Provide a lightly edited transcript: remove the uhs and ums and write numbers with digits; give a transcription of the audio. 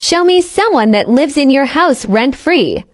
Show me someone that lives in your house rent-free.